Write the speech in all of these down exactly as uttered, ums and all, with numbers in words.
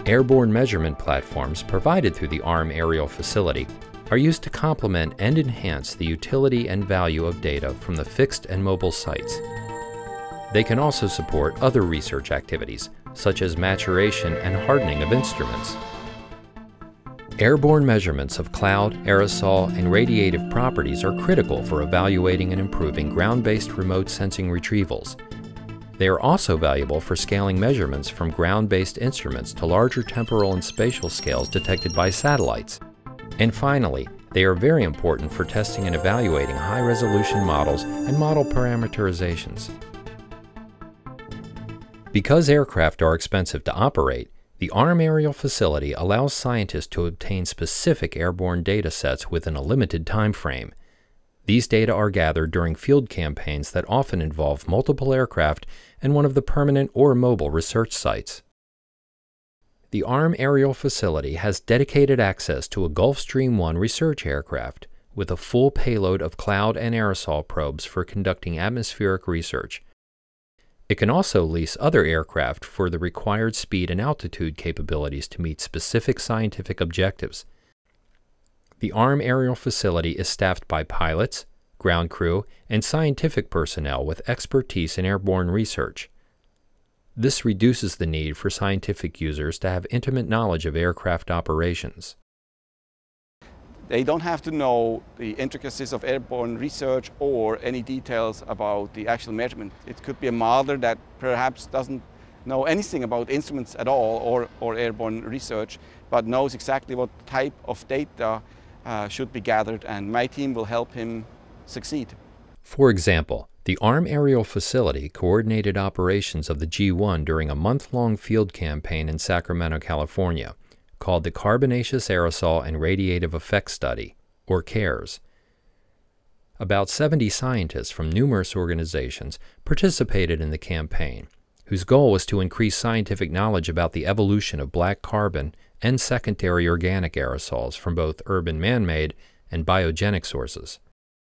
Airborne measurement platforms provided through the A R M aerial facility are used to complement and enhance the utility and value of data from the fixed and mobile sites. They can also support other research activities, such as maturation and hardening of instruments. Airborne measurements of cloud, aerosol, and radiative properties are critical for evaluating and improving ground-based remote sensing retrievals. They are also valuable for scaling measurements from ground-based instruments to larger temporal and spatial scales detected by satellites. And finally, they are very important for testing and evaluating high-resolution models and model parameterizations. Because aircraft are expensive to operate, the A R M aerial facility allows scientists to obtain specific airborne data sets within a limited time frame. These data are gathered during field campaigns that often involve multiple aircraft and one of the permanent or mobile research sites. The A R M aerial facility has dedicated access to a Gulfstream one research aircraft with a full payload of cloud and aerosol probes for conducting atmospheric research. It can also lease other aircraft for the required speed and altitude capabilities to meet specific scientific objectives. The A R M aerial facility is staffed by pilots, ground crew, and scientific personnel with expertise in airborne research. This reduces the need for scientific users to have intimate knowledge of aircraft operations. They don't have to know the intricacies of airborne research or any details about the actual measurement. It could be a modeler that perhaps doesn't know anything about instruments at all or, or airborne research, but knows exactly what type of data uh, should be gathered, and my team will help him succeed. For example, the A R M aerial facility coordinated operations of the G one during a month-long field campaign in Sacramento, California, called the Carbonaceous Aerosol and Radiative Effects Study, or CARES. About seventy scientists from numerous organizations participated in the campaign, whose goal was to increase scientific knowledge about the evolution of black carbon and secondary organic aerosols from both urban man-made and biogenic sources.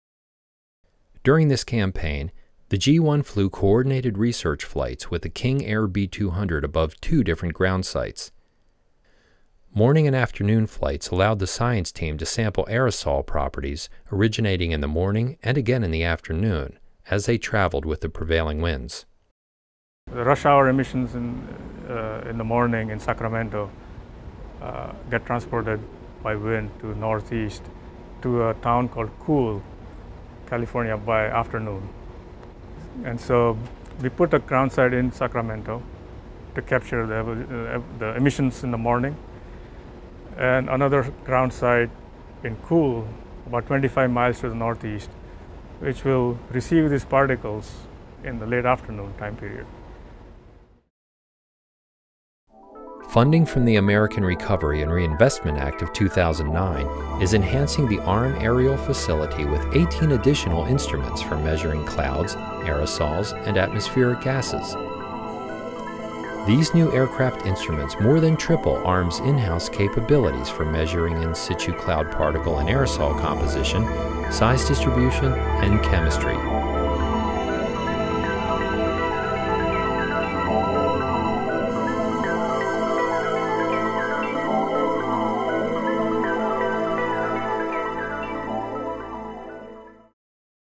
During this campaign, the G one flew coordinated research flights with the King Air B two hundred above two different ground sites. Morning and afternoon flights allowed the science team to sample aerosol properties originating in the morning and again in the afternoon as they traveled with the prevailing winds. The rush hour emissions in, uh, in the morning in Sacramento uh, get transported by wind to northeast to a town called Cool, California by afternoon. And so we put a ground site in Sacramento to capture the, uh, the emissions in the morning, and another ground site in Cool, about twenty-five miles to the northeast, which will receive these particles in the late afternoon time period. Funding from the American Recovery and Reinvestment Act of two thousand nine is enhancing the A R M aerial facility with eighteen additional instruments for measuring clouds, aerosols, and atmospheric gases. These new aircraft instruments more than triple A R M's in-house capabilities for measuring in situ cloud particle and aerosol composition, size distribution, and chemistry.